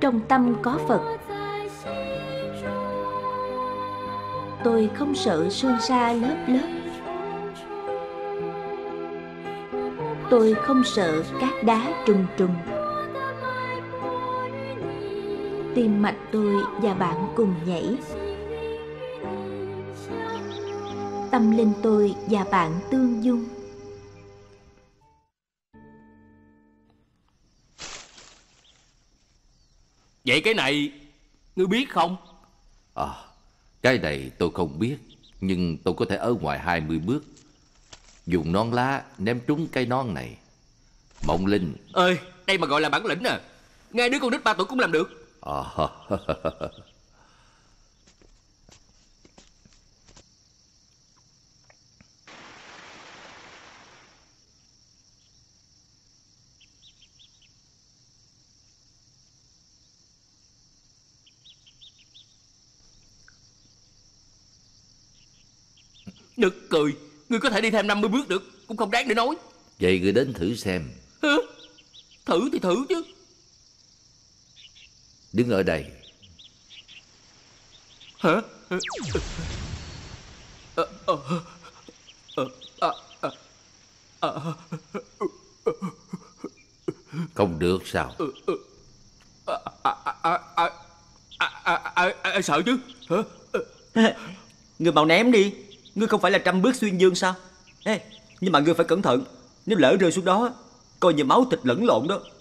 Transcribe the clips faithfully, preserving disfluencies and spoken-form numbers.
trong tâm có Phật. Tôi không sợ sơn sa lớp lớp. Tôi không sợ cát đá trùng trùng. Tim mạch tôi và bạn cùng nhảy. Tâm linh tôi và bạn tương dung. Vậy cái này ngươi biết không? À, cái này tôi không biết, nhưng tôi có thể ở ngoài hai mươi bước, dùng nón lá ném trúng cây nón này. Mộng Linh ơi, đây mà gọi là bản lĩnh à? Ngay đứa con nít ba tuổi cũng làm được. À, nực cười. Ngươi có thể đi thêm năm mươi bước được, cũng không đáng để nói. vậy ngươi đến thử xem. Hả? Thử thì thử chứ. Đứng ở đây. Hả? Ờ, ờ, ờ, ờ, ờ, ờ. Không được sao? À, à, à, à, à, à, à, sợ chứ. Hả? Ngươi mau ném đi. Ngươi không phải là trăm bước xuyên dương sao? Ê, nhưng mà ngươi phải cẩn thận. Nếu lỡ rơi xuống đó, coi như máu thịt lẫn lộn đó.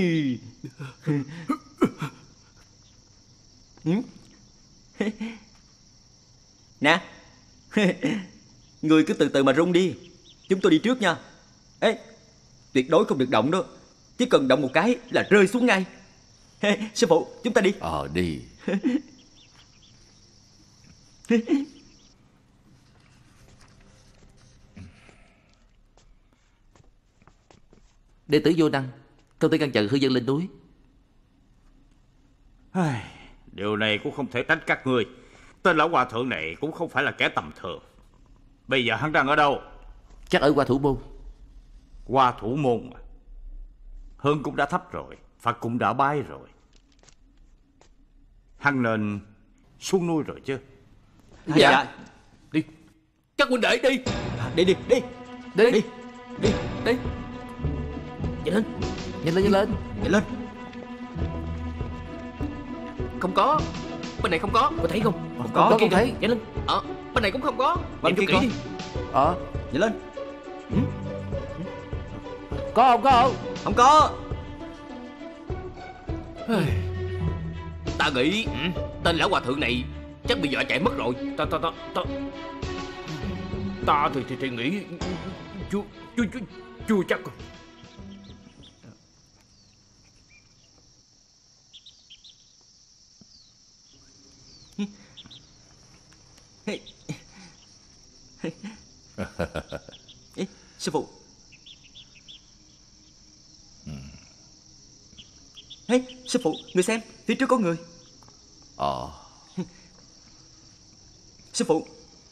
Nè, ngươi cứ từ từ mà rung đi. Chúng tôi đi trước nha. Ê, tuyệt đối không được động đó. Chỉ cần động một cái là rơi xuống ngay. Sư phụ, chúng ta đi. Ờ, đi. Đệ tử Vô Năng, không thể ngăn chặn hư dân lên núi. Điều này cũng không thể trách các ngươi. Tên lão hòa thượng này cũng không phải là kẻ tầm thường. Bây giờ hắn đang ở đâu? Chắc ở Hoa Thủ Môn. Hoa Thủ Môn à? Hương cũng đã thắp rồi, Phật cũng đã bái rồi. Hắn nên xuống núi rồi chứ. Dạ, dạ. Đi. Các huynh đệ đi. Đi đi đi. Đi Đi đi đi. Nhanh lên. Nhanh lên, nhanh lên. Nhanh lên. Không có. Bên này không có. Có thấy không? Không có, không thấy. Nhanh lên. Ờ, bên này cũng không có. Bên Nhìn kia cho kỹ coi. đi. Ờ, Nhanh lên. có không, có không? Không có. Ta nghĩ tên lão hòa thượng này chắc bị dọa chạy mất rồi. Ta ta ta ta Ta thì thì, thì nghĩ Chú chú chú Chú chắc. Ê, sư phụ. Ê, sư phụ, người xem, phía trước có người. Ờ. Sư phụ.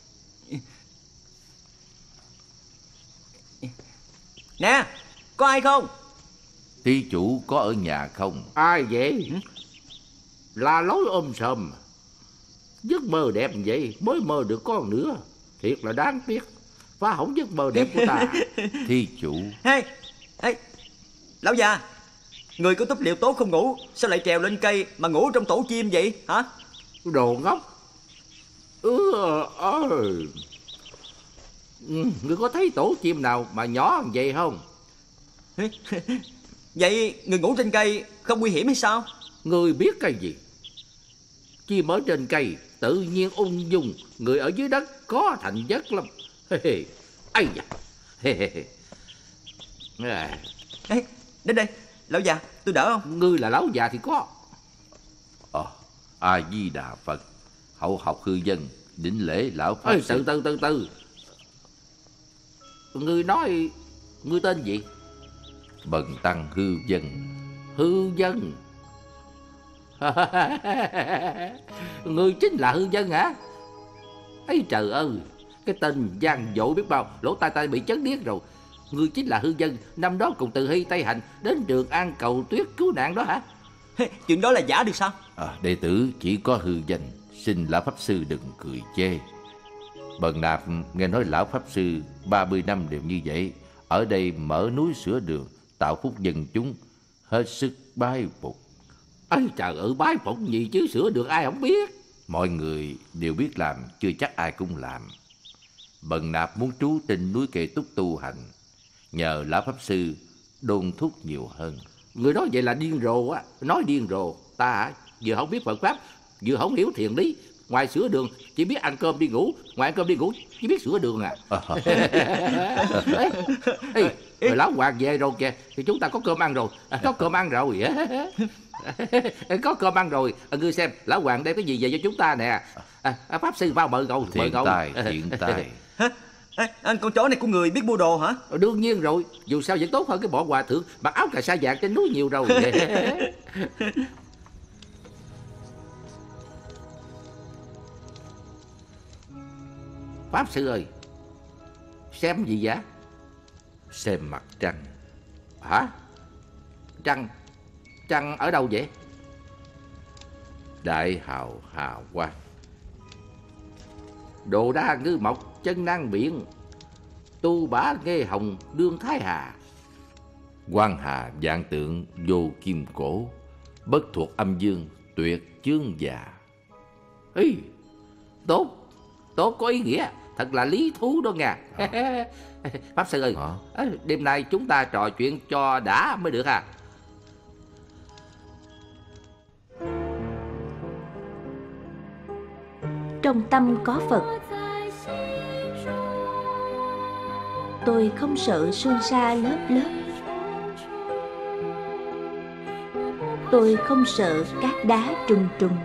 Nè, có ai không? Thí chủ có ở nhà không? Ai vậy? Là lối ôm sòm. Giấc mơ đẹp vậy mới mơ được con nữa. Thiệt là đáng tiếc. Phá hỏng giấc mơ đẹp của ta. Thí chủ. Hey, hey, lão già, người có túp liệu tốt không ngủ, sao lại trèo lên cây mà ngủ trong tổ chim vậy hả? Đồ ngốc. Ừ, ờ. Ừ, ngươi có thấy tổ chim nào mà nhỏ như vậy không? Vậy người ngủ trên cây không nguy hiểm hay sao? Ngươi biết cái gì? Chim ở trên cây tự nhiên ung dung, người ở dưới đất có thành giấc lắm. Ây da. Ê, đến đây, lão già, tôi đỡ không? Ngươi là lão già thì có. Ờ, A Di Đà Phật. Hậu học hư dân, đỉnh lễ lão pháp. Ê, từ từ từ từ. Ngươi nói ngươi tên gì? Bần tăng hư dân. Hư dân. Ngươi chính là hư dân hả? Ấy trời ơi, cái tên gian dội biết bao, lỗ tai tai bị chấn điếc rồi. Ngươi chính là hư dân năm đó cùng Từ Hy Tây Hành đến Trường An cầu tuyết cứu nạn đó hả? Chuyện đó là giả được sao? À, đệ tử chỉ có hư danh, xin lão pháp sư đừng cười chê. Bần Nạp nghe nói lão pháp sư ba mươi năm đều như vậy, ở đây mở núi sửa đường, tạo phúc dân chúng, hết sức bái phục. Ây trời ơi, bái phục gì chứ, sửa được ai không biết. Mọi người đều biết làm, chưa chắc ai cũng làm. Bần Nạp muốn trú trên núi Kệ Túc tu hành, nhờ lão pháp sư đôn thúc nhiều hơn. Người nói vậy là điên rồ á, nói điên rồ. Ta vừa không biết Phật pháp, vừa không hiểu thiền lý. Ngoài sửa đường chỉ biết ăn cơm đi ngủ, ngoài ăn cơm đi ngủ chỉ biết sửa đường à. Ê, ê, rồi lão Hoàng về rồi kìa, thì chúng ta có cơm ăn rồi. À, có cơm ăn rồi. Có cơm ăn rồi. À, ngươi xem lão Hoàng đem cái gì về cho chúng ta nè. À, pháp sư vào mời ngồi. Thiện tài, thiện tài. Ê, anh con chó này của người biết mua đồ hả? Đương nhiên rồi, dù sao vẫn tốt hơn cái bọn hòa thượng mặc áo cà sa vàng trên núi nhiều rồi. Pháp sư ơi, xem gì vậy? Xem mặt trăng. Hả? Trăng? Trăng ở đâu vậy? Đại hào hà quang. Đồ đa ngư mộc chân năng biển, tu bá nghe hồng đương thái hà. Quang hà vạn tượng vô kim cổ, bất thuộc âm dương tuyệt chướng già. Ý, tốt, tốt có ý nghĩa, thật là lý thú đó nha. À. Pháp sư ơi, à, đêm nay chúng ta trò chuyện cho đã mới được à. Trong tâm có Phật, tôi không sợ sương sa lớp lớp. Tôi không sợ cát đá trùng trùng.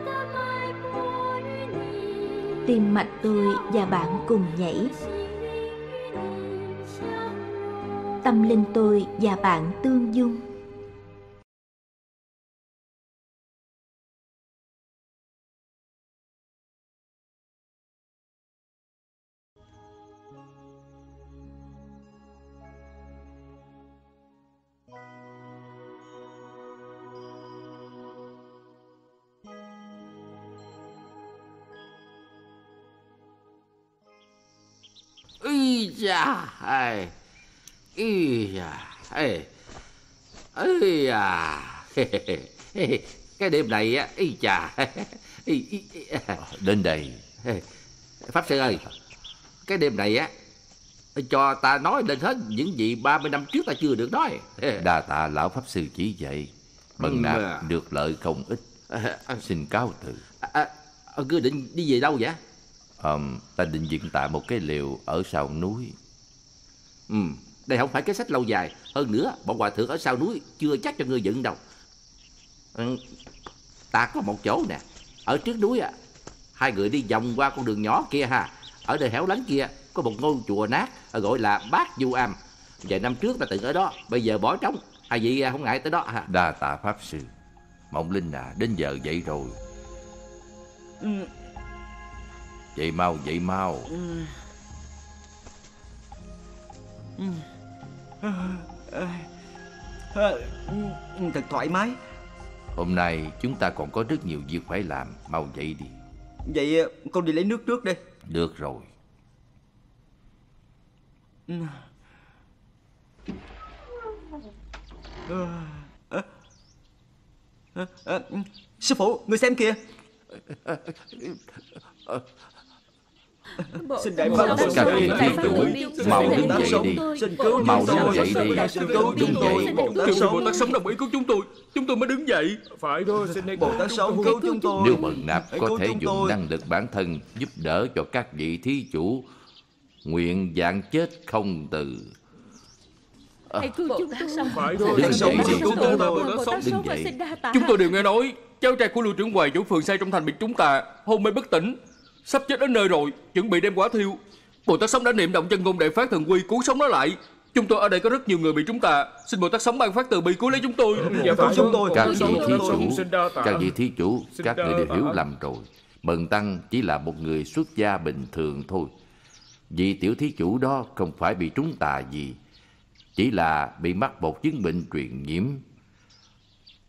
Tim mạch tôi và bạn cùng nhảy. Tâm linh tôi và bạn tương dung. Ý da, ai, ý da, ê, ý da, cái đêm này á, ý chà, ý, ý, ý. Đến đây. Pháp sư ơi, cái đêm này á, cho ta nói lên hết những gì ba mươi năm trước ta chưa được nói. Đa tạ lão pháp sư chỉ dạy, Bần Nạp được lợi không ít. Xin cáo từ. À, à, cứ định đi về đâu vậy? À, ta định dựng tại một cái lều ở sau núi. Ừ, đây không phải cái sách lâu dài. Hơn nữa, bọn hòa thượng ở sau núi chưa chắc cho ngươi dựng đâu. Ừ, ta có một chỗ nè, ở trước núi à. Hai người đi vòng qua con đường nhỏ kia ha. Ở nơi hẻo lánh kia có một ngôi chùa nát gọi là Bát Du Am. Vài năm trước ta từng ở đó, bây giờ bỏ trống. Hai vị không ngại tới đó hả? Đa tạ pháp sư. Mộng Linh à, đến giờ dậy rồi. Ừ. Dậy mau, dậy mau. Ừ. Ừ. Thật thoải mái. Hôm nay chúng ta còn có rất nhiều việc phải làm. Mau dậy đi. Vậy con đi lấy nước trước đây. Được rồi. Ừ. À, à, à, sư phụ, người xem kìa. Xin đại pháp Các vị thí chủ, mau đứng dậy đi. Mau đứng dậy đi. Đứng dậy. Kêu Bồ Tát Sống đồng ý cứu chúng tôi, chúng tôi mới đứng dậy. Phải thôi, xin hãy Bồ Tát Sống cứu chúng tôi. Nếu Bần Nạp có thể dùng tôi. năng lực bản thân giúp đỡ cho các vị thí chủ, nguyện vạn chết không từ. Hãy cứu chúng tôi. Phải thôi, đứng dậy đi. Đứng dậy. Chúng tôi đều nghe nói cháu trai của Lưu trưởng Hoài chủ phường xây trong thành bị trúng tà, hôn mê bất tỉnh, sắp chết đến nơi rồi, chuẩn bị đem quả thiêu. Bồ Tát Sống đã niệm động chân ngôn đại phát thần quy cứu sống nó lại. Chúng tôi ở đây có rất nhiều người bị trúng tà, xin Bồ Tát Sống ban phát từ bi cứu lấy chúng tôi. Dạ phải chúng tôi. Các vị thí chủ, các vị thí chủ, các người đều hiểu lầm rồi. Bần tăng chỉ là một người xuất gia bình thường thôi. Vị tiểu thí chủ đó không phải bị trúng tà gì, chỉ là bị mắc một chứng bệnh truyền nhiễm.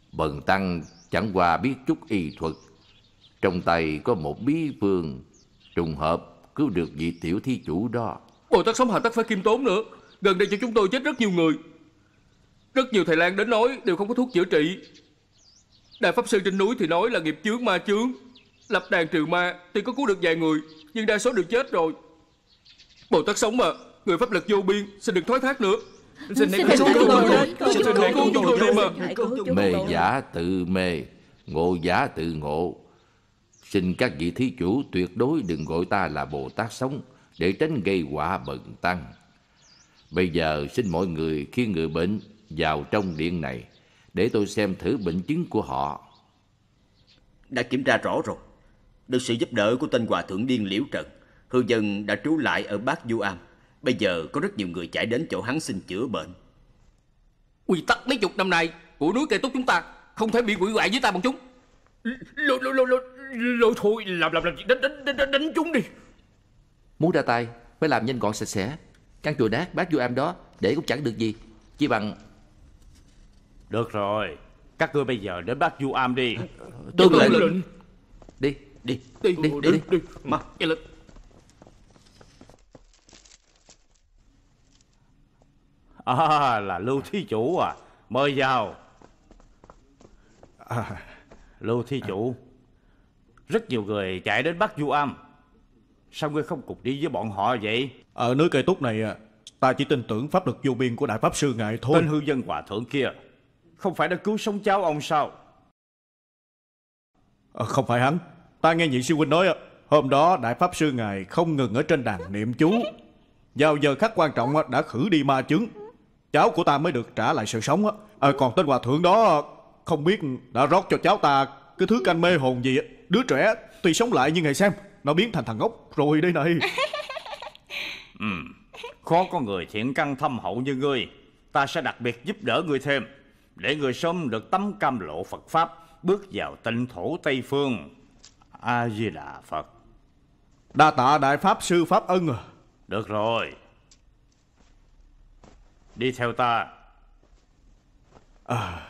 Bần tăng chẳng qua biết chút y thuật, trong tay có một bí phương, trùng hợp cứu được vị tiểu thí chủ đó. Bồ Tát sống hà tắc phải khiêm tốn nữa. Gần đây cho chúng tôi chết rất nhiều người. Rất nhiều thầy lang đến nói đều không có thuốc chữa trị. Đại pháp sư trên núi thì nói là nghiệp chướng ma chướng, lập đàn trừ ma thì có cứu được vài người, nhưng đa số đều chết rồi. Bồ Tát sống mà, người pháp lực vô biên, xin đừng thoái thác nữa. Xin hãy cứu chúng tôi lên, xin hãy cứu chúng tôi đi mà. Mê giả tự mê, ngộ giả tự ngộ. Xin các vị thí chủ tuyệt đối đừng gọi ta là Bồ Tát sống, để tránh gây họa bần tăng. Bây giờ xin mọi người khi người bệnh vào trong điện này, để tôi xem thử bệnh chứng của họ. Đã kiểm tra rõ rồi. Được sự giúp đỡ của tên hòa thượng điên Liễu Trần, hư dân đã trú lại ở Bát Du Am. Bây giờ có rất nhiều người chạy đến chỗ hắn xin chữa bệnh. Quy tắc mấy chục năm nay của núi Cây Túc chúng ta không thể bị quỷ hoại với ta bọn chúng. Lôi lôi lôi lôi lôi thôi, làm làm làm đánh đánh đánh đánh chúng đi. Muốn ra tay phải làm nhanh gọn sạch sẽ. Căn chùa nát Bát Du Am đó để cũng chẳng được gì, chỉ bằng... Được rồi, các ngươi bây giờ đến Bát Du Am đi. Tôi lệnh. lệnh. Đi Đi Đi, đi đi, đi. đi. Mà, cái lệnh. À, là Lưu thí chủ à, mời vào. À, Lưu thí chủ, rất nhiều người chạy đến Bát Du Am, sao ngươi không cùng đi với bọn họ vậy? ở núi Cây Túc này ta chỉ tin tưởng pháp lực vô biên của Đại Pháp Sư ngài thôi. Tên hư dân hòa thượng kia không phải đã cứu sống cháu ông sao? À, không phải hắn. Ta nghe nhị sư huynh nói hôm đó Đại Pháp Sư ngài không ngừng ở trên đàn niệm chú. Vào giờ khắc quan trọng đã khử đi ma chướng, cháu của ta mới được trả lại sự sống. À, còn tên hòa thượng đó không biết đã rót cho cháu ta cái thứ canh mê hồn gì. Đứa trẻ tuy sống lại nhưng ngày xem nó biến thành thằng ngốc rồi đây này. Ừ, khó có người thiện căn thâm hậu như ngươi. Ta sẽ đặc biệt giúp đỡ ngươi thêm, để ngươi sớm được tấm cam lộ Phật Pháp, bước vào tịnh thổ Tây Phương. A Di Đà Phật. Đa tạ Đại Pháp Sư pháp ân. Được rồi, đi theo ta. À.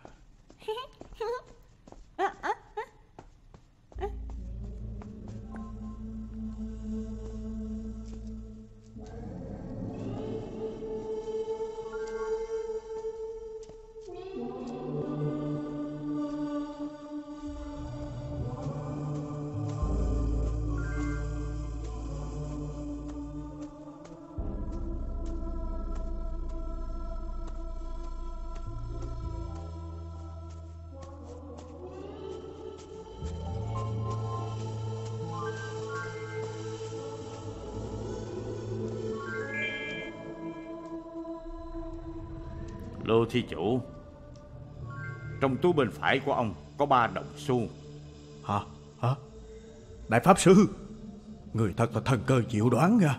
Lưu thí chủ, trong túi bên phải của ông có ba đồng xu. Hả? Hả? Đại Pháp Sư, người thật là thần cơ diệu đoán nha.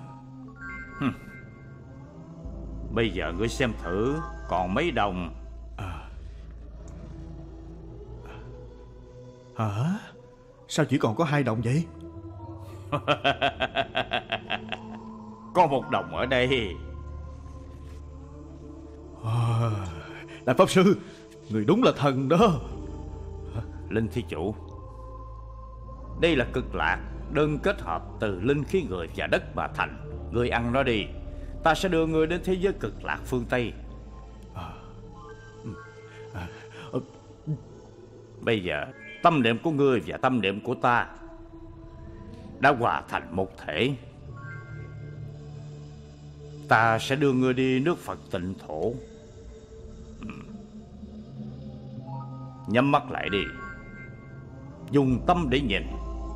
Bây giờ ngươi xem thử còn mấy đồng. À. Hả? Sao chỉ còn có hai đồng vậy? Có một đồng ở đây. À, Đại Pháp Sư, người đúng là thần đó. Linh thí chủ, đây là cực lạc đơn kết hợp từ linh khí người và đất mà thành. Người ăn nó đi, ta sẽ đưa người đến thế giới cực lạc phương Tây. À, à, à, Bây giờ tâm niệm của ngươi và tâm niệm của ta đã hòa thành một thể. Ta sẽ đưa ngươi đi nước Phật tịnh thổ. Nhắm mắt lại đi, dùng tâm để nhìn.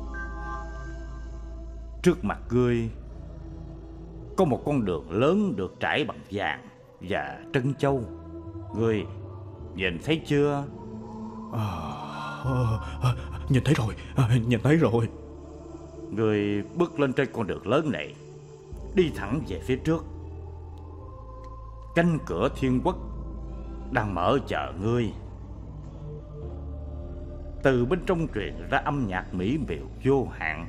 Trước mặt ngươi có một con đường lớn được trải bằng vàng và trân châu. Ngươi nhìn thấy chưa? à, à, à, Nhìn thấy rồi, à, nhìn thấy rồi. Ngươi bước lên trên con đường lớn này, đi thẳng về phía trước. Cánh cửa thiên quốc đang mở chờ ngươi. Từ bên trong truyền ra âm nhạc mỹ miều vô hạn.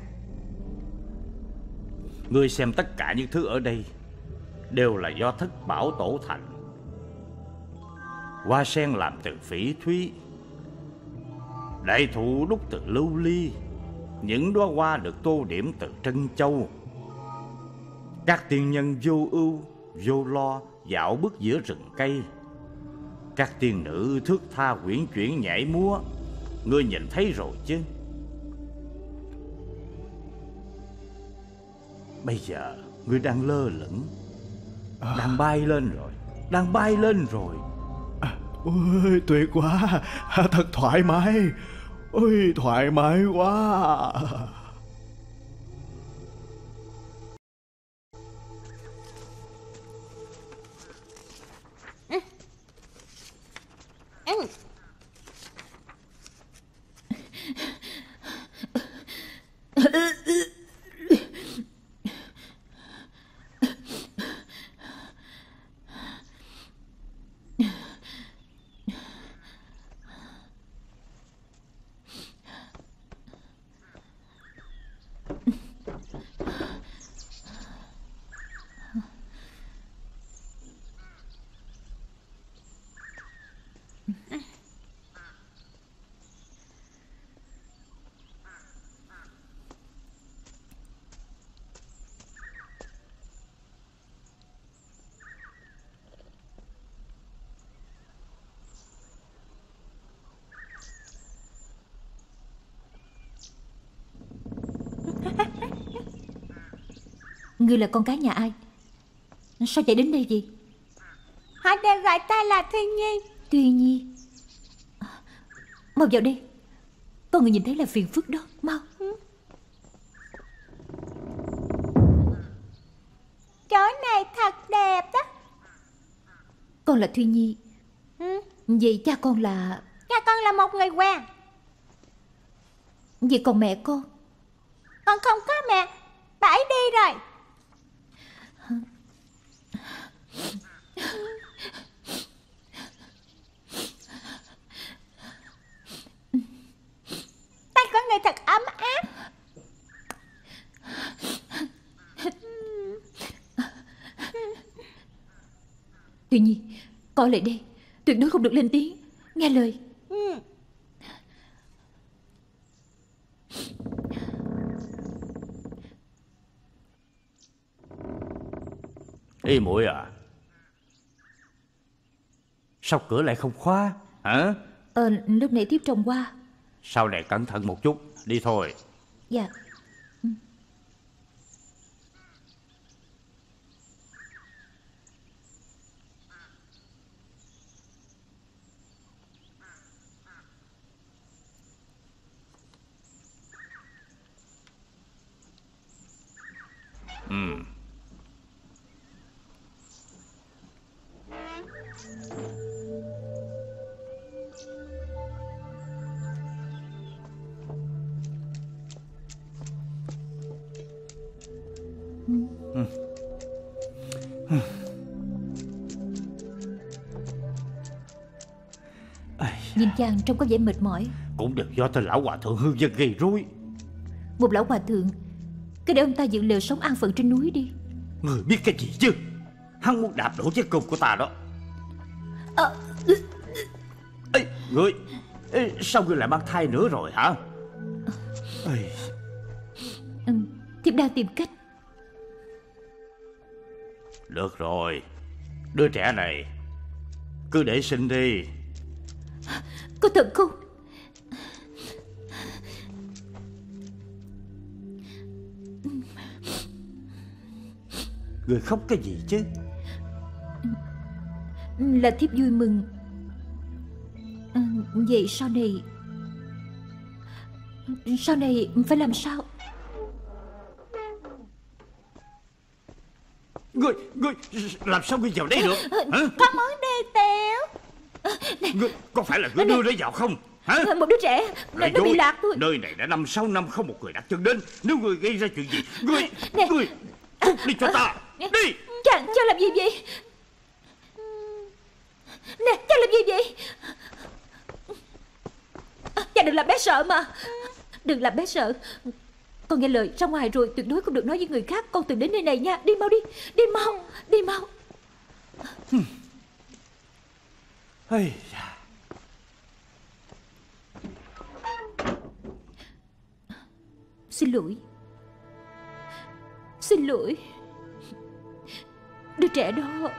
Ngươi xem tất cả những thứ ở đây đều là do thất bảo tổ thành. Hoa sen làm từ phỉ thúy, Đại thụ đúc từ lưu ly, những đóa hoa được tô điểm từ trân châu. Các tiên nhân vô ưu vô lo dạo bước giữa rừng cây. Các tiên nữ thước tha quyển chuyển nhảy múa, ngươi nhìn thấy rồi chứ? Bây giờ ngươi đang lơ lửng, đang bay lên rồi, đang bay lên rồi. À, ôi tuyệt quá, thật thoải mái. Ôi thoải mái quá. Ngươi là con cái nhà ai? Sao chạy đến đây vậy? Họ đều gọi ta là Thi Nhi. Tuy Nhi, mau vào đây. Có người nhìn thấy là phiền phức đó. Mau. Chỗ này thật đẹp đó. Con là Thuy Nhi. Ừ. Vậy cha con là... Cha con là một người quen. Vậy còn mẹ con? Con không có mẹ, bà ấy đi rồi. Tay của người thật ấm áp. Tuy Nhi, coi lại đây. Tuyệt đối không được lên tiếng. Nghe lời. Ừ. Ê muội à, sao cửa lại không khóa hả? Ờ, lúc nãy tiếp trồng qua. Sau này cẩn thận một chút, đi thôi. Dạ. Ừ. Ừ. Ừ. Nhìn chàng trông có vẻ mệt mỏi. Cũng đều do tên lão hòa thượng hư dân gây rối. Một lão hòa thượng, cứ để ông ta dựng lều sống an phận trên núi đi. Người biết cái gì chứ? Hắn muốn đạp đổ chiếc cơm của ta đó. À, Ê, ngươi ê, sao ngươi lại mang thai nữa rồi hả? Ê. ừ, thiếp đang tìm cách. Được rồi, đứa trẻ này cứ để sinh đi. Có thật không? Người khóc cái gì chứ? Là thiếp vui mừng. à, Vậy sau này Sau này phải làm sao? Ngươi, ngươi làm sao ngươi vào đây được hả? Con muốn đi tiểu. Ngươi, có phải là ngươi đưa nó vào không hả? Một đứa trẻ nó, nó bị lạc thôi. Nơi này đã năm sáu năm không một người đặt chân đến. Nếu ngươi gây ra chuyện gì, ngươi Nè. ngươi cút đi cho ta. Đi. Chàng, chàng làm gì vậy? Nè, chàng làm gì vậy? Chàng đừng làm bé sợ mà. Đừng làm bé sợ. Con nghe lời, ra ngoài rồi tuyệt đối không được nói với người khác con từng đến nơi này nha. Đi mau đi, đi mau, đi mau. Hey. xin lỗi. Xin lỗi. Đứa trẻ đó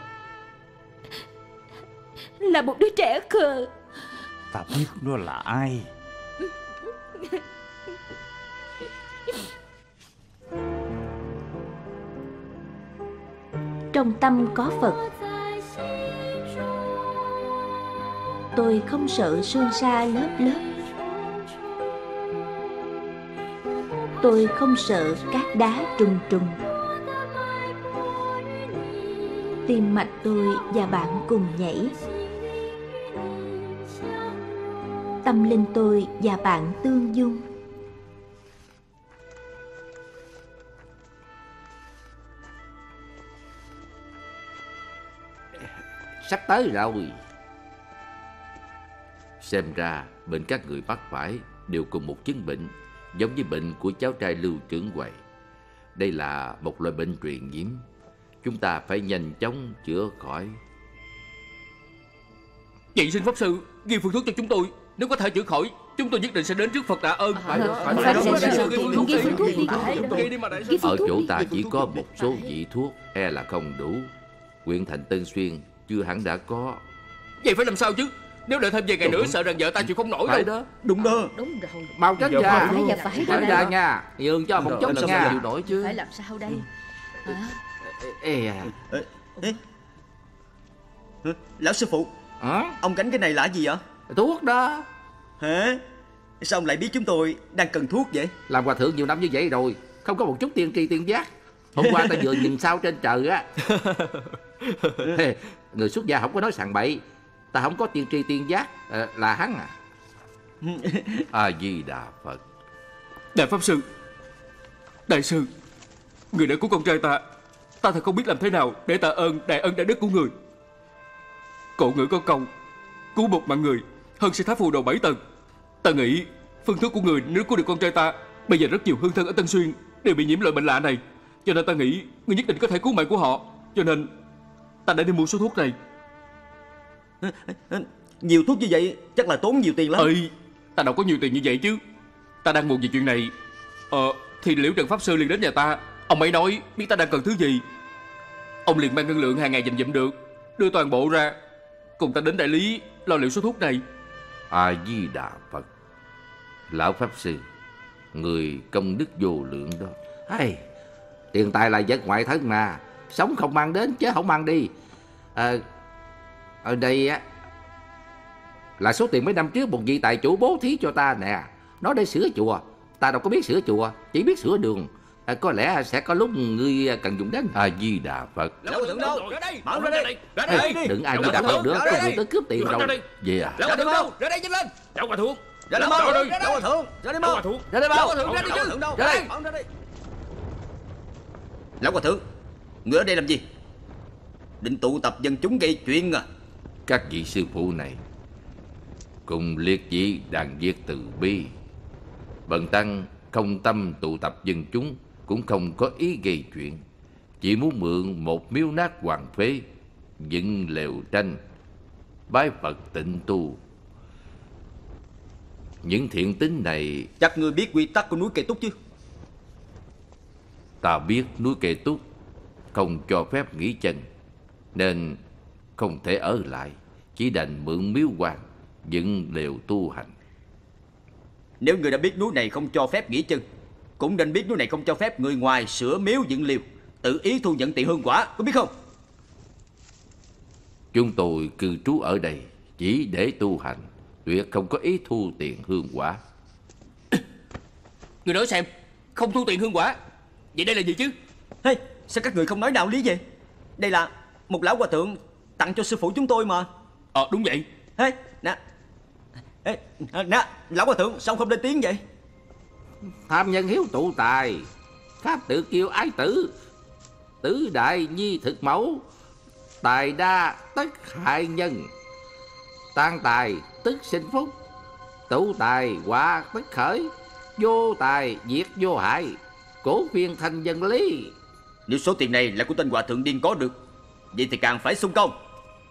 là một đứa trẻ khờ. Ta biết nó là ai. Trong tâm có Phật, tôi không sợ sương sa lớp lớp. Tôi không sợ cát đá trùng trùng. Tim mạch tôi và bạn cùng nhảy. Tâm linh tôi và bạn tương dung. Sắp tới rồi. Xem ra bệnh các người mắc phải đều cùng một chứng bệnh, giống với bệnh của cháu trai Lưu Trưởng Quầy. Đây là một loại bệnh truyền nhiễm, chúng ta phải nhanh chóng chữa khỏi. Vậy xin Pháp Sư ghi phương thuốc cho chúng tôi. Nếu có thể chữa khỏi, chúng tôi nhất định sẽ đến trước Phật tạ ơn. Phải ghi phương thuốc đi. Ở chỗ ta chỉ có một số vị thuốc, e là không đủ. Huyện thành Tân Xuyên chưa hẳn đã có. Vậy phải làm sao chứ? Nếu đợi thêm vài ngày nữa sợ rằng vợ ta chịu không nổi đâu. Đó. Đúng đó. Đúng rồi. Mau tránh ra. Phải Tránh ra nha. Nhường cho một chút nha. Chịu nổi chứ. Phải làm sao đây? Ê à. Ê, ê. Lão sư phụ, Hả? ông gánh cái này là gì vậy? Thuốc đó. Hả? Sao ông lại biết chúng tôi đang cần thuốc vậy? Làm hòa thượng nhiều năm như vậy rồi, không có một chút tiên tri tiên giác. Hôm qua ta vừa nhìn sao trên trời á. Người xuất gia không có nói sằng bậy. Ta không có tiên tri tiên giác, à, là hắn à. A Di Đà Phật. Đại Pháp Sư, Đại sư, người đã cứu con trai ta. Ta thật không biết làm thế nào để tạ ơn đại ân đại đức của người. Cổ ngữ có câu, cứu một mạng người hơn sẽ tháp phù đầu bảy tầng. Ta nghĩ phương thuốc của người nếu cứu được con trai ta, bây giờ rất nhiều hương thân ở Tân Xuyên đều bị nhiễm loại bệnh lạ này, cho nên ta nghĩ người nhất định có thể cứu mạng của họ. Cho nên ta đã đi mua số thuốc này. Nhiều thuốc như vậy chắc là tốn nhiều tiền lắm. Ê, ta đâu có nhiều tiền như vậy chứ. Ta đang buồn về chuyện này. Ờ, thì Liễu Trần Pháp Sư liền đến nhà ta. Ông ấy nói biết ta đang cần thứ gì. Ông liền mang ngân lượng hàng ngày dành dụm được, đưa toàn bộ ra, cùng ta đến đại lý lo liệu số thuốc này. A Di Đà Phật. Lão Pháp Sư, người công đức vô lượng đó. Hey, tiền tài là vật ngoại thân mà, sống không mang đến chứ không mang đi. À, ở đây á là số tiền mấy năm trước một vị tài chủ bố thí cho ta nè. Nó để sửa chùa. Ta đâu có biết sửa chùa, chỉ biết sửa đường. À, có lẽ sẽ có lúc ngươi cần dùng đến. A Di Đà Phật. Lão Thượng đâu? Ra đây, mau ra đây. Ra đây. Hey, đừng ai Di Đà Phật nữa, có người tới cướp tiền rồi. Về à? Lão Thượng đâu? Ra đây nhanh lên. Lão Hòa Thượng, Ra đây mau. Lão Thượng, ra đây mau. Hòa Thượng, Ra đây mau. Lão Thượng ra đây chứ. Ra đây. Ra đây. Lão Hòa Thượng, người ở đây làm gì? Định tụ tập dân chúng gây chuyện à? Các vị sư phụ này cùng liệt vị đàn viết từ bi. Bần tăng không tâm tụ tập dân chúng, cũng không có ý gây chuyện, chỉ muốn mượn một miếu nát hoàng phế dựng lều tranh bái Phật tịnh tu. Những thiện tính này Chắc ngươi biết quy tắc của núi Kệ Túc chứ? ta biết núi Kệ Túc không cho phép nghỉ chân, nên không thể ở lại, chỉ đành mượn miếu quan dựng lều tu hành. Nếu người đã biết núi này không cho phép nghỉ chân, cũng nên biết núi này không cho phép người ngoài sửa miếu dựng liều, tự ý thu nhận tiền hương quả, có biết không? Chúng tôi cư trú ở đây chỉ để tu hành, tuyệt không có ý thu tiền hương quả. Người nói xem, không thu tiền hương quả, vậy đây là gì chứ? Hey, sao các người không nói đạo lý vậy? Đây là một lão hòa thượng tặng cho sư phụ chúng tôi mà. Ờ đúng vậy. Hey, nè, hey, nè, lão hòa thượng sao không lên tiếng vậy? Tham nhân hiếu tụ tài, pháp tự kiêu ái tử, tứ đại nhi thực mẫu, tài đa tất hại nhân, tan tài tức sinh phúc, tụ tài quả tất khởi, vô tài diệt vô hại, cổ phiên thành dân lý. Nếu số tiền này là của tên hòa thượng điên có được, vậy thì càng phải xung công.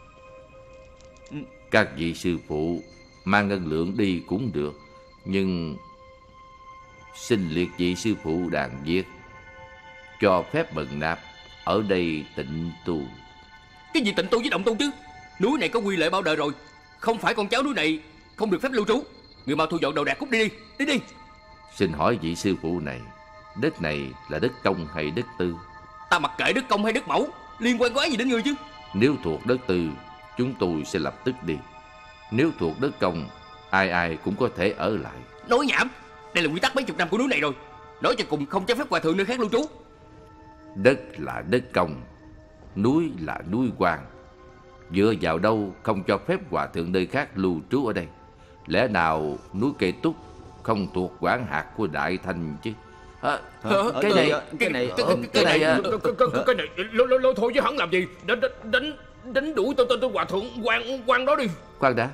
Các vị sư phụ mang ngân lượng đi cũng được, nhưng xin liệt vị sư phụ đàn viết cho phép Bần Nạp ở đây tịnh tu. Cái gì tịnh tu với động tu chứ? Núi này có quy lệ bao đời rồi. Không phải con cháu núi này không được phép lưu trú. Người mau thu dọn đồ đạc cút đi đi. Đi đi. Xin hỏi vị sư phụ này, đất này là đất công hay đất tư? Ta mặc kệ đất công hay đất mẫu, liên quan quái gì đến ngươi chứ? Nếu thuộc đất tư, chúng tôi sẽ lập tức đi. Nếu thuộc đất công, ai ai cũng có thể ở lại. Nói nhảm. Đây là quy tắc mấy chục năm của núi này rồi. Nói cho cùng không cho phép hòa thượng nơi khác lưu trú. Đất là đất công, núi là núi quan. Dựa vào đâu không cho phép hòa thượng nơi khác lưu trú ở đây? Lẽ nào núi Cây Túc không thuộc quản hạt của Đại Thanh chứ? À, cái này cái này cái này cái này cái này lôi lôi thôi chứ hắn làm gì? Đánh đánh đánh đuổi tôi tôi tôi hòa thượng quan quan đó đi. Khoan đã.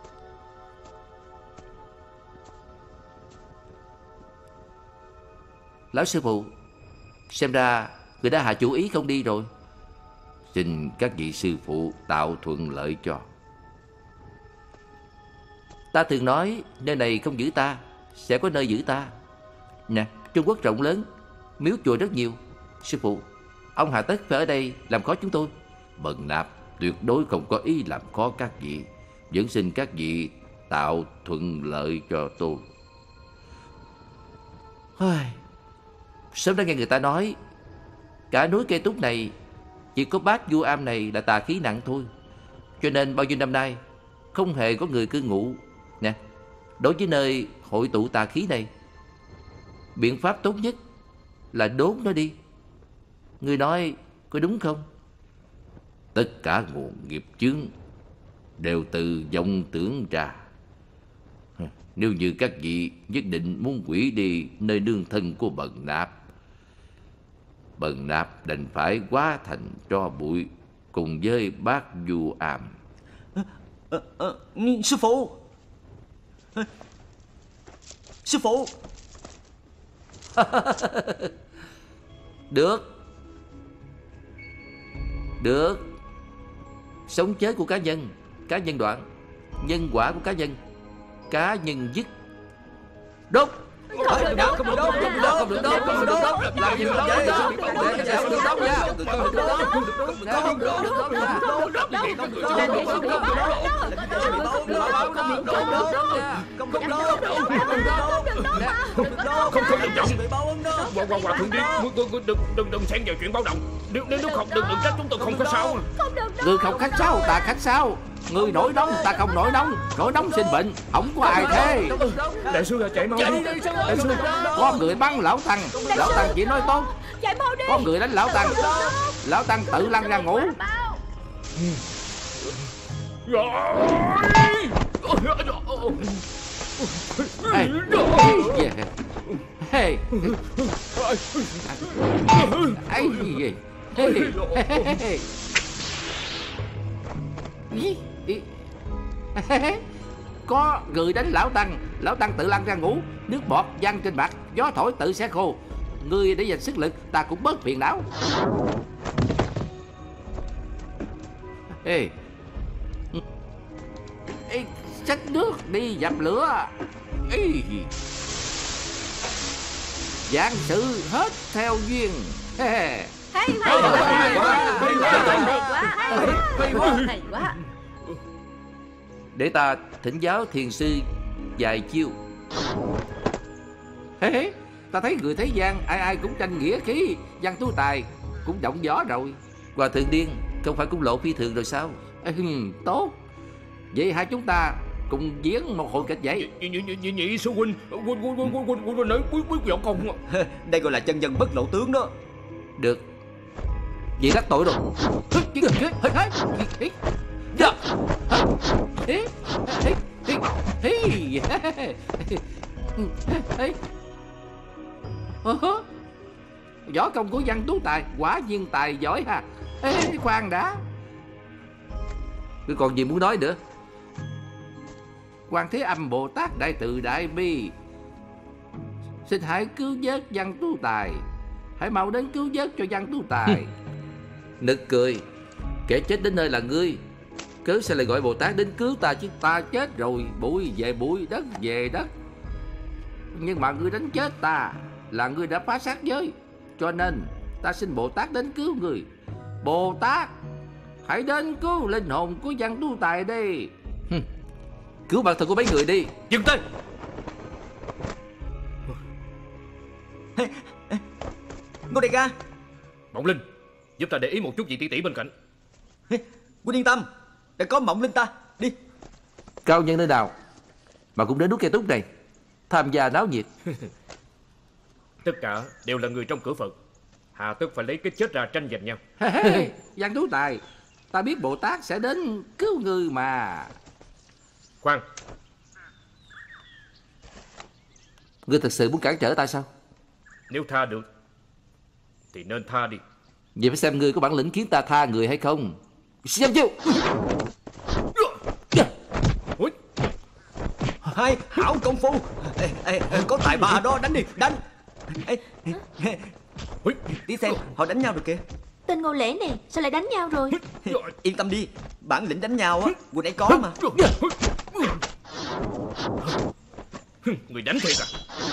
Lão sư phụ, xem ra người đã hạ chủ ý không đi rồi. Xin các vị sư phụ tạo thuận lợi cho. Ta thường nói nơi này không giữ ta, sẽ có nơi giữ ta. Nè, Trung Quốc rộng lớn, miếu chùa rất nhiều. Sư phụ, ông hà tất phải ở đây làm khó chúng tôi. Bần Nạp tuyệt đối không có ý làm khó các vị. Vẫn xin các vị tạo thuận lợi cho tôi. Sớm đã nghe người ta nói cả núi Cây Túc này chỉ có bát Du Am này là tà khí nặng thôi. Cho nên bao nhiêu năm nay không hề có người cư ngụ. Nè, đối với nơi hội tụ tà khí này, biện pháp tốt nhất là đốt nó đi. Người nói có đúng không? Tất cả nguồn nghiệp chướng đều từ vọng tưởng ra. Nếu như các vị nhất định muốn hủy đi nơi nương thân của Bần Nạp, Bần Nạp đành phải hóa thành tro bụi cùng với bát Du Am. à, à, à, Sư phụ à, Sư phụ Được Được. Sống chết của cá nhân, cá nhân đoạn. Nhân quả của cá nhân, cá nhân dứt. Đốt. Không được đốt, không được đốt, không được đốt, Không được đốt, không được đốt. Làm gì đốt vậy? Không được đốt nha. Không được đốt. Không được đốt. Không được đốt nha. Không được đốt. Không được đốt. Không được đốt. Không không đừng giận. Hòa hòa hòa thượng đi. Đừng đừng đừng xen vào chuyện báo động. Nếu nếu không đừng đừng trách chúng tôi không có sao. Người không khách sáo, ta khách sáo. Người nổi nóng, ta không nổi nóng. Nổi nóng sinh bệnh, không có ai thế. Đại sư là chạy mau đi. Đại sư có người bắn lão tăng. Lão tăng chỉ nói tốt. Chạy mau đi. Có người đánh lão tăng. Lão tăng tự lăn ra ngủ. Hey, yeah. Hey. Ấy gì? Hey. Hey. Có người đánh lão tăng. Lão tăng tự lăn ra ngủ. Nước bọt văng trên mặt, gió thổi tự sẽ khô. Ngươi để dành sức lực, ta cũng bớt phiền não. Ê, ê, xách nước đi dập lửa. Ê, vạn sự hết theo duyên. Hay quá, hay quá, hay quá, hay quá. Để ta thỉnh giáo thiền sư vài chiêu. Hê hê, ta thấy người thế gian ai ai cũng tranh nghĩa khí, văn tú tài cũng động gió rồi. Hòa thượng điên không phải cũng lộ phi thường rồi sao? Ê, tốt. Vậy hai chúng ta cùng diễn một hội kịch vậy. Nhị nhị nhị nhị sư huynh, huynh huynh huynh huynh huynh nói quý quý võ công. Đây gọi là chân nhân bất lộ tướng đó. Được. Vậy đắc tội rồi. Võ công của văn tú tài quả nhiên tài giỏi ha. Ê, khoan đã. Ngươi còn gì muốn nói nữa? Quan Thế Âm Bồ Tát Đại Từ Đại Bi, xin hãy cứu vớt văn tú tài. Hãy mau đến cứu vớt cho văn tú tài. Nực cười. Kẻ chết đến nơi là ngươi, cớ sao lại gọi Bồ Tát đến cứu ta chứ? Ta chết rồi, bụi về bụi, đất về đất. Nhưng mà ngươi đánh chết ta là ngươi đã phá sát giới, cho nên ta xin Bồ Tát đến cứu ngươi. Bồ Tát, hãy đến cứu linh hồn của Văn Tú Tài đi. Cứu bản thân của mấy người đi. Dừng tay. Ngô đại ca. Mộng Linh, giúp ta để ý một chút vị tỷ tỷ bên cạnh. Quân yên tâm, đã có Mộng Linh ta. Đi. Cao nhân nơi nào mà cũng đến núi Cây Túc này tham gia náo nhiệt. Tất cả đều là người trong cửa Phật, hà tất phải lấy cái chết ra tranh giành nhau. Văn Tú Tài, ta biết Bồ Tát sẽ đến cứu ngươi mà. Khoan, Ngươi thật sự muốn cản trở ta sao? nếu tha được thì nên tha đi. Vậy phải xem ngươi có bản lĩnh khiến ta tha người hay không. Xem chiêu. Hai hảo công phu. Ê, ê, ê, có tài ba đó, đánh đi, đánh. Ê, ê, ê. Tí xem, họ đánh nhau rồi kìa. Tên Ngô Lễ này sao lại đánh nhau rồi? Yên tâm đi, bản lĩnh đánh nhau á, vừa nãy có mà. Người đánh thiệt à?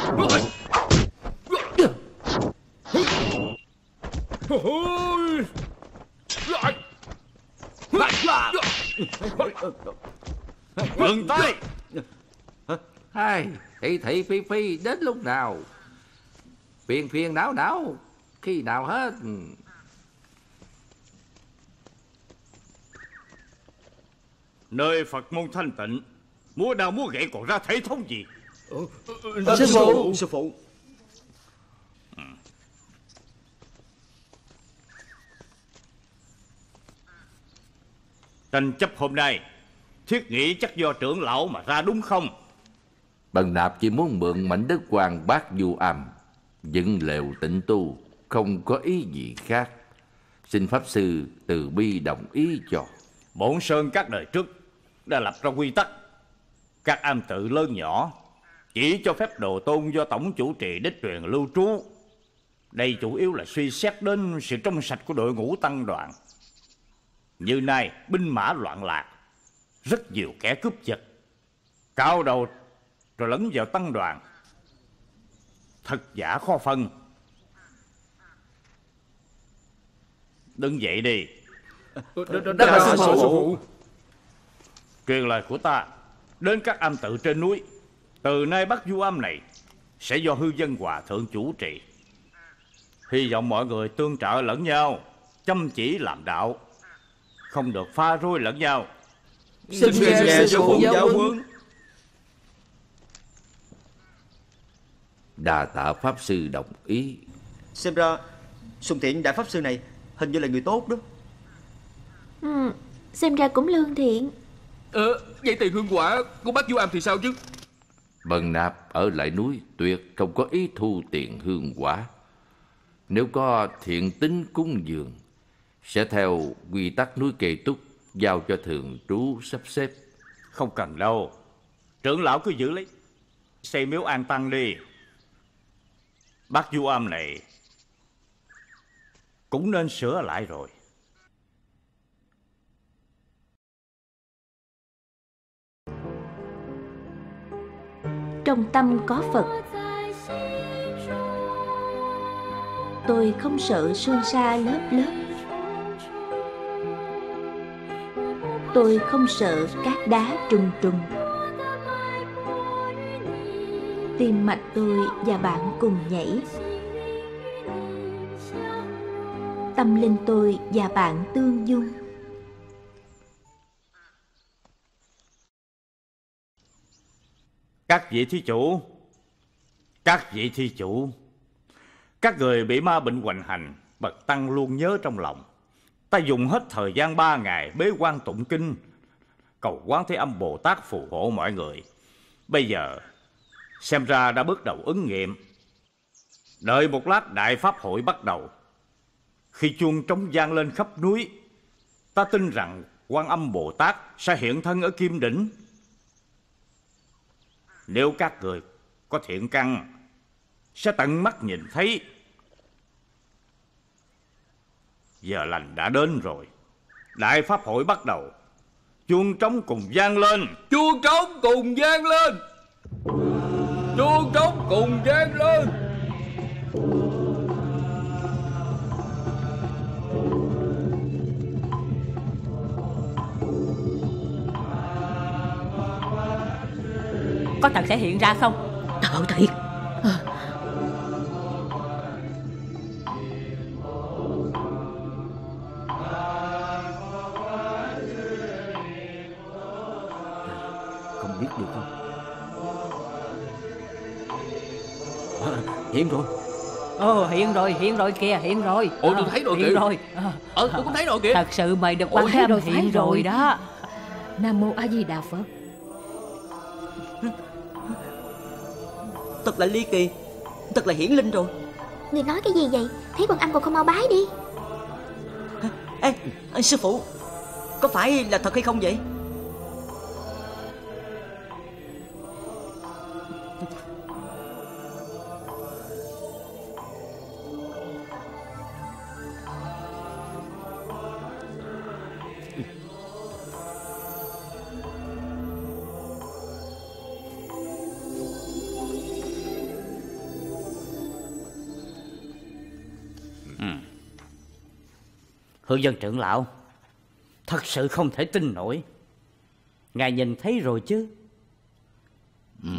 Ngừng tay. Hai, thị thị phi phi đến lúc nào? Phiền phiền não não khi nào hết? Nơi Phật môn thanh tịnh, múa đao múa gậy còn ra thể thống gì? À, sư phụ, sư phụ. Tranh chấp hôm nay, thiết nghĩ chắc do trưởng lão mà ra đúng không? Bần Nạp chỉ muốn mượn mảnh đất Hoàng Bát Du Âm dựng lều tịnh tu, không có ý gì khác. Xin Pháp Sư từ bi đồng ý cho. Bổn Sơn các đời trước đã lập ra quy tắc, các am tự lớn nhỏ chỉ cho phép đồ tôn do tổng chủ trì đích truyền lưu trú. Đây chủ yếu là suy xét đến sự trong sạch của đội ngũ tăng đoàn. Như nay binh mã loạn lạc, rất nhiều kẻ cướp giật, cao đầu rồi lấn vào tăng đoàn, thật giả khó phân. Đứng dậy đi. Đa tạ sư phụ. Truyền lời của ta đến các am tự trên núi, từ nay Bắc Du Âm này sẽ do Hư Dân Hòa thượng chủ trì. Hy vọng mọi người tương trợ lẫn nhau, chăm chỉ làm đạo, không được pha rối lẫn nhau. Xin nghe sư phụ giáo huấn. Đà tạ Pháp Sư đồng ý. Xem ra Sùng Thiện đại pháp sư này hình như là người tốt đó. Ừ, xem ra cũng lương thiện. Ờ, vậy tiền hương quả của bác Du Am thì sao chứ? Bần Nạp ở lại núi tuyệt không có ý thu tiền hương quả. Nếu có thiện tính cúng dường, sẽ theo quy tắc núi Cây Túc giao cho thường trú sắp xếp. Không cần đâu, trưởng lão cứ giữ lấy, xây miếu an tăng đi. Bác Du Am này cũng nên sửa lại rồi. Trong tâm có Phật, tôi không sợ sương sa lớp lớp. Tôi không sợ cát đá trùng trùng. Tim mạch tôi và bạn cùng nhảy. Tâm linh tôi và bạn tương dung. Các vị thí chủ, các vị thí chủ, các người bị ma bệnh hoành hành, bậc tăng luôn nhớ trong lòng. Ta dùng hết thời gian ba ngày bế quan tụng kinh, cầu Quán Thế Âm Bồ Tát phù hộ mọi người. Bây giờ xem ra đã bước đầu ứng nghiệm. Đợi một lát đại pháp hội bắt đầu, khi chuông trống vang lên khắp núi, ta tin rằng Quan Âm Bồ Tát sẽ hiện thân ở Kim Đỉnh. Nếu các người có thiện căn, sẽ tận mắt nhìn thấy. Giờ lành đã đến rồi, đại pháp hội bắt đầu. Chuông trống cùng vang lên. Chuông trống cùng vang lên. chuông trống cùng vang lên. Có thật sẽ hiện ra không? Thật thiệt. À. Không biết được không? À, hiện rồi. Ồ, hiện rồi, hiện rồi kìa, hiện rồi. Ồ, tôi thấy rồi hiện kìa. Rồi. Ờ, tôi cũng thấy rồi kìa. Thật sự mày được Quan Thế Âm hiện rồi đó. Nam Mô A Di Đà Phật. Thật là ly kỳ, thật là hiển linh rồi. Người nói cái gì vậy? Thấy Quan Âm còn không mau bái đi. Ê, ê sư phụ, có phải là thật hay không vậy? Hư Dân trưởng lão, thật sự không thể tin nổi. Ngài nhìn thấy rồi chứ? Ừ.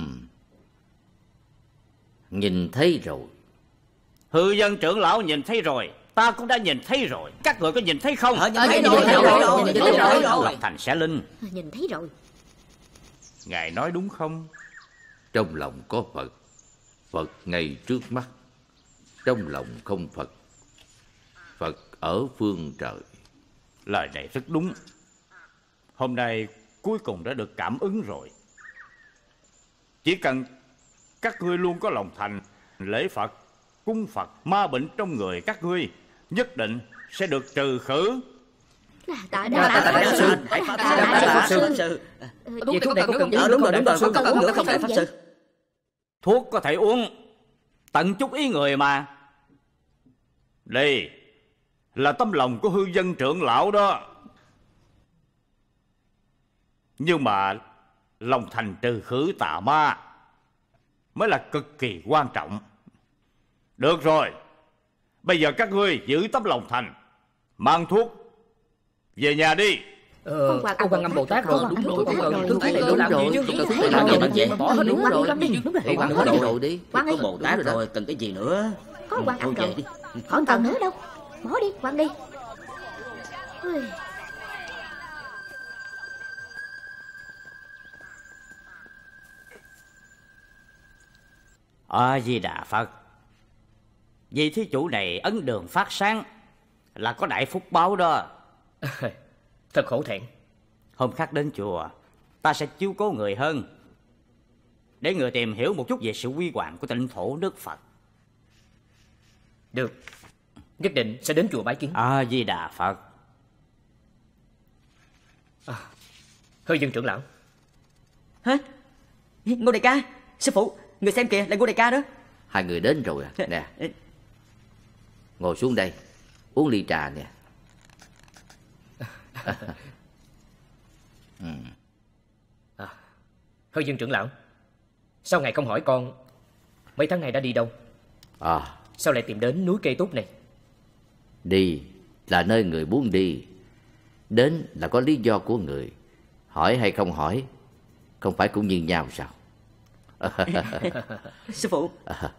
Nhìn thấy rồi. Hư Dân trưởng lão nhìn thấy rồi. Ta cũng đã nhìn thấy rồi. Các người có nhìn thấy không? Ờ, nhìn thấy rồi, nhìn thấy rồi, nhìn thấy rồi. Long Thành sẽ linh. Nhìn thấy rồi. Ngài nói đúng không? Trong lòng có Phật, Phật ngay trước mắt. Trong lòng không Phật, Phật ở phương trời. Lời này rất đúng. Hôm nay cuối cùng đã được cảm ứng rồi. Chỉ cần các ngươi luôn có lòng thành, lễ Phật, cung Phật, ma bệnh trong người các ngươi nhất định sẽ được trừ khử. Tạ Đại Pháp Sư. Tạ Đại Pháp Sư. Vậy thuốc này có cần đúng rồi, đúng rồi, có cần nữa không Đại Pháp Sư? Thuốc có thể uống, tận chút ý người mà. Đây là tấm lòng của Hư Dân trưởng lão đó. Nhưng mà lòng thành trừ khử tà ma mới là cực kỳ quan trọng. Được rồi, bây giờ các ngươi giữ tấm lòng thành, mang thuốc về nhà đi. Ờ, cô Quan Âm Bồ Tát rồi, đúng rồi, đúng rồi, đúng thuốc này rồi, làm gì chứ? đúng Thuốc rồi, này làm gì đúng vậy? rồi, Bỏ đúng đi, rồi, Quan đi, đúng rồi. Quan Quan Âm rồi đi. Quan Có đi. Bồ Tát rồi, cần cái gì nữa? Có Quan Âm Thôi rồi. về đi. Không cần nữa đâu. Bỏ đi, Quan đi. A Di Đà Phật. Vị thí chủ này ấn đường phát sáng, là có đại phúc báo đó. Thật khổ thẹn. Hôm khác đến chùa, ta sẽ chiếu cố người hơn, để người tìm hiểu một chút về sự huy hoàng của tịnh thổ nước Phật. Được, nhất định sẽ đến chùa bái kiến. A Di Đà Phật. À, Hư Dân trưởng lão. Hả? Ngô đại ca, sư phụ, người xem kìa, là Ngô đại ca đó. Hai người đến rồi à? Nè, ngồi xuống đây, uống ly trà nè. Ừ. À, Hư Dân trưởng lão, sao ngài không hỏi con mấy tháng này đã đi đâu? À, sao lại tìm đến núi Cây Túc này? Đi là nơi người muốn đi, đến là có lý do của người. Hỏi hay không hỏi, không phải cũng như nhau sao? Sư phụ. À.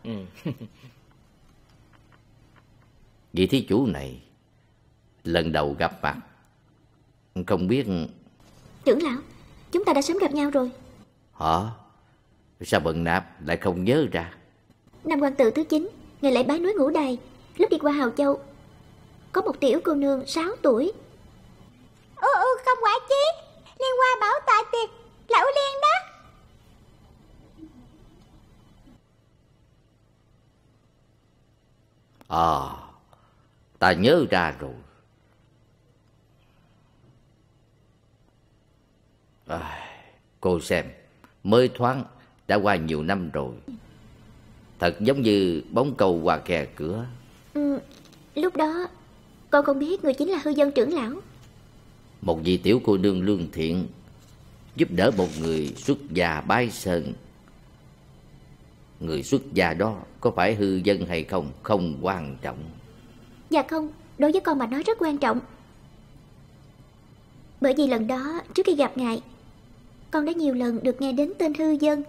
Vị thí chủ này lần đầu gặp mặt, không biết. Trưởng lão, chúng ta đã sớm gặp nhau rồi. Hả? Sao Bần Nạp lại không nhớ ra? Năm Quan Tự thứ chín, ngày lễ bái núi Ngũ Đài, lúc đi qua Hào Châu, có một tiểu cô nương sáu tuổi. Ừ ừ không quả chí, liên qua bảo tạ tiệc lão Liên đó. À, ta nhớ ra rồi. À, cô xem, mới thoáng đã qua nhiều năm rồi. Thật giống như bóng cầu qua khe cửa. Ừ, lúc đó con không biết người chính là Hư Dân trưởng lão. Một vị tiểu cô nương lương thiện, giúp đỡ một người xuất gia bái sơn. người xuất gia đó có phải hư dân hay không không quan trọng. Dạ không, đối với con mà nói rất quan trọng. Bởi vì lần đó trước khi gặp ngài, con đã nhiều lần được nghe đến tên hư dân.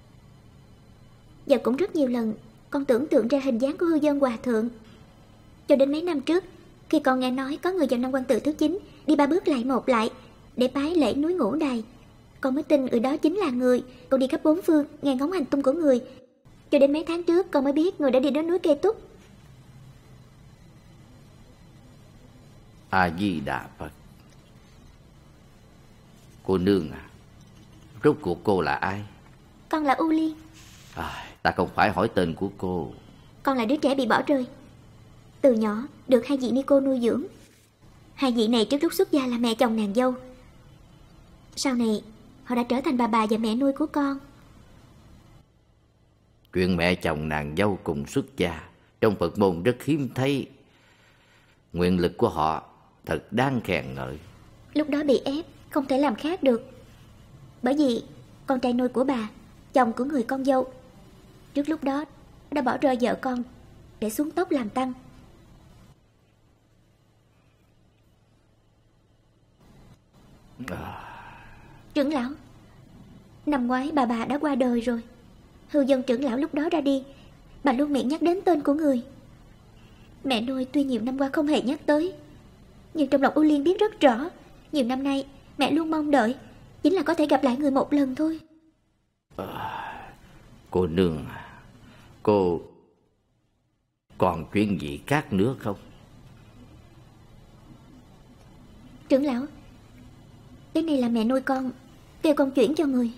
Và cũng rất nhiều lần con tưởng tượng ra hình dáng của hư dân hòa thượng. Cho đến mấy năm trước, khi con nghe nói có người vào năm Quan Tự thứ chín đi ba bước lại một lại để bái lễ núi Ngũ Đài, con mới tin người đó chính là người. Con đi khắp bốn phương nghe ngóng hành tung của người. Cho đến mấy tháng trước con mới biết người đã đi đến núi Kê Túc. A Di Đà Phật. Cô nương à, rốt cuộc cô là ai? Con là U Liên. À, ta không phải hỏi tên của cô. Con là đứa trẻ bị bỏ rơi. Từ nhỏ được hai vị ni cô nuôi dưỡng. Hai vị này trước lúc xuất gia là mẹ chồng nàng dâu. Sau này họ đã trở thành bà bà và mẹ nuôi của con. Chuyện mẹ chồng nàng dâu cùng xuất gia trong Phật môn rất hiếm thấy. Nguyện lực của họ thật đáng khen ngợi. Lúc đó bị ép, không thể làm khác được. Bởi vì con trai nuôi của bà, chồng của người con dâu, trước lúc đó đã bỏ rơi vợ con để xuống tóc làm tăng. À... Trưởng lão, năm ngoái bà bà đã qua đời rồi. Hư dân trưởng lão lúc đó ra đi, bà luôn miệng nhắc đến tên của người. Mẹ nuôi tuy nhiều năm qua không hề nhắc tới, nhưng trong lòng U Liên biết rất rõ, nhiều năm nay mẹ luôn mong đợi chính là có thể gặp lại người một lần thôi. À, cô nương, cô còn chuyện gì khác nữa không? Trưởng lão, cái này là mẹ nuôi con kêu con chuyển cho người.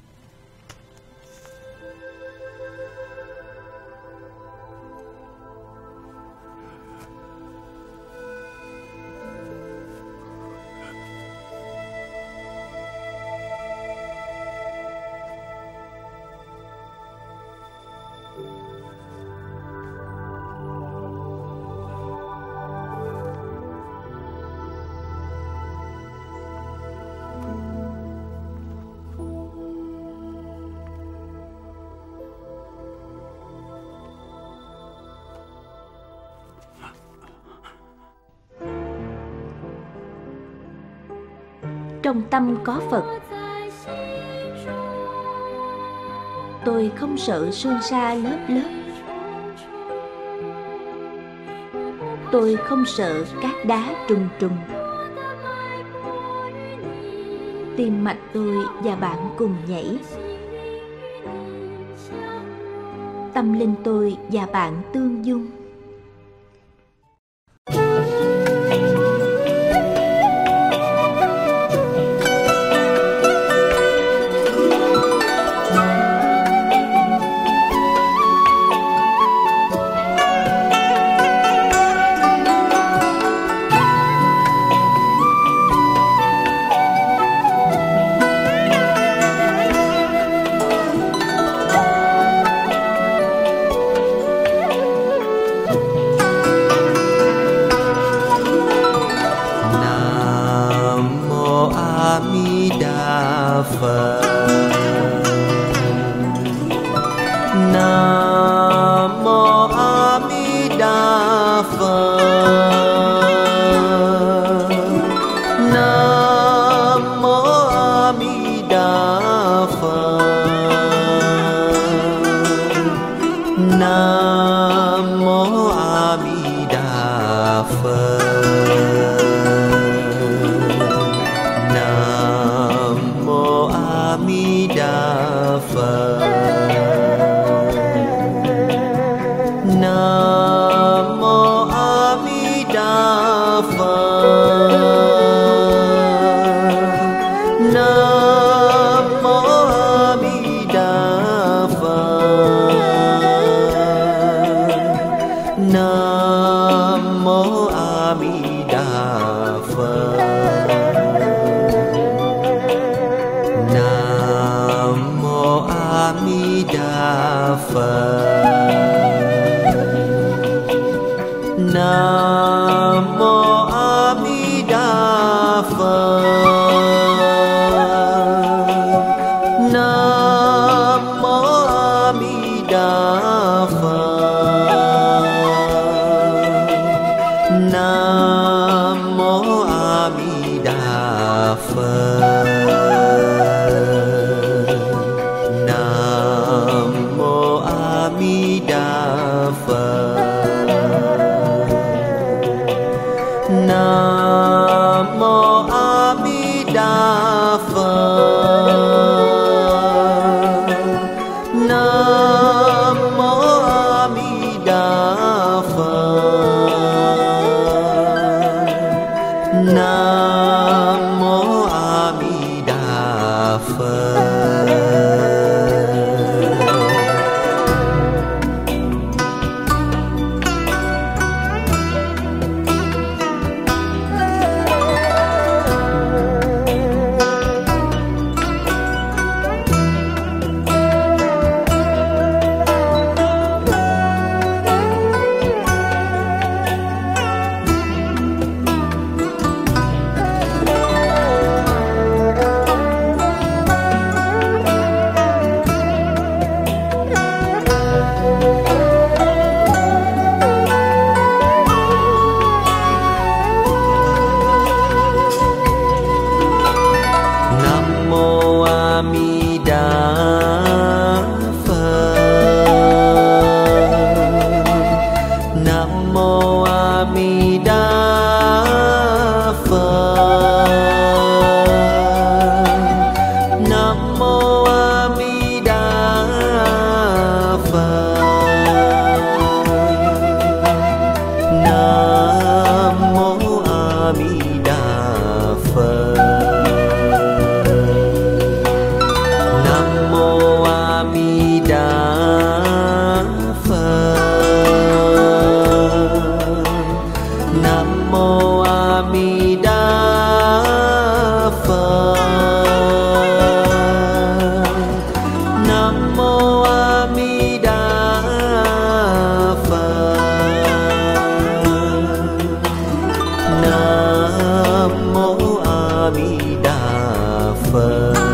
Trong tâm có Phật, tôi không sợ sương sa lớp lớp. Tôi không sợ cát đá trùng trùng. Tim mạch tôi và bạn cùng nhảy. Tâm linh tôi và bạn tương dung. Phật.